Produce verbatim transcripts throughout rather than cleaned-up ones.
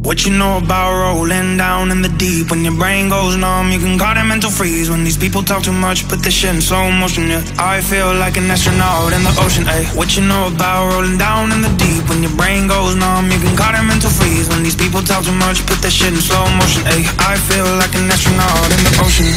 What you know about rolling down in the deep? When your brain goes numb, you can call it mental freeze. When these people talk too much, put this shit in slow motion, yeah. I feel like an astronaut in the ocean, ayy. What you know about rolling down in the deep? When your brain goes numb, you can call it mental freeze. When these people talk too much, put this shit in slow motion, ayy. I feel like an astronaut in the ocean.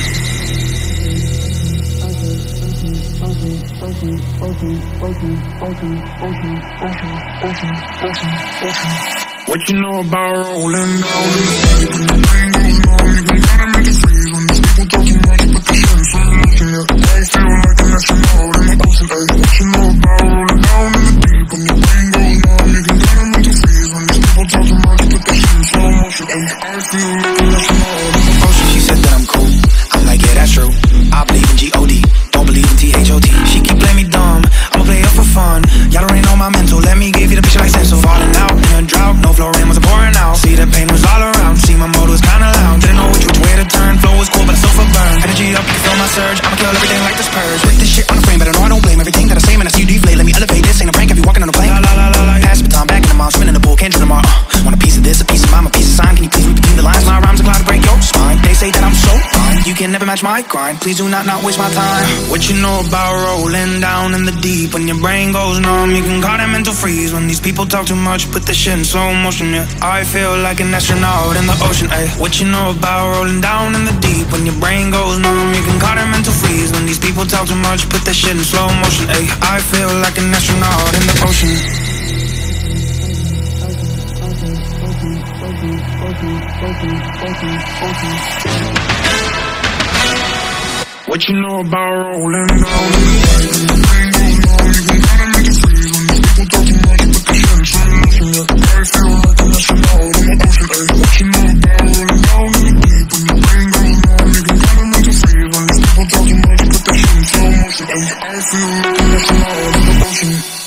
What you know about rolling down in the deep? When your brain goes numb, you can call it mental freeze. When these people talk too much, put this shit in slow motion, yeah. I feel like an astronaut in the ocean, ayy. What you know about rolling down in the deep? When your brain goes numb, you can call it mental freeze. When these people talk too much, put this shit in slow motion, ayy. I feel like an astronaut in the ocean. She said that I'm cool, I'm like, yeah, that's true. I believe in G O D, don't believe in T H O T. She keep playing me dumb, I'ma play her for fun. Y'all don't ain't know my mental, let me give you the picture like Senso. Falling out in a drought, no flow rain was pouring out. See the pain was all around, see my mode was kinda loud. Didn't know which, which way to turn, flow was cool but it's over burn. Energy up, you can feel my surge, I'ma kill everything like this purge. Put this shit on the frame, but I know I don't blame everything that I say, man, I see you deflate. Let me elevate this, ain't a prank if you walking on a plane. La la la la la, pass the baton back in the mall, swimming in the pool, can't drink tomorrow. Uh, want a piece of this, a piece of mine, a piece of sign. Can you please read between the lines? My rhymes are cloud to break your spine. They say that I'm so fine, you can never match my grind. Please do not not waste my time. What you know about rolling down in the deep? When your brain goes numb, you can call it mental freeze. When these people talk too much, put this shit in slow motion, yeah. I feel like an astronaut in the ocean, ayy. What you know about rolling down in the deep? When your brain goes numb, you can call it mental freeze. When these people talk too much, put this shit in slow motion, ayy. I feel like an astronaut in the ocean. What you know about rolling down in the deep? When your brain goes numb, you can call it mental freeze. When these people talk too much, put this shit in slow motion, yeah. I feel like an astronaut in the ocean, ayy. What you know about rolling down in the deep? When your brain goes numb, you can call it mental freeze. When these people talk too much, put this shit in slow motion, ayy. I feel like an astronaut in the ocean.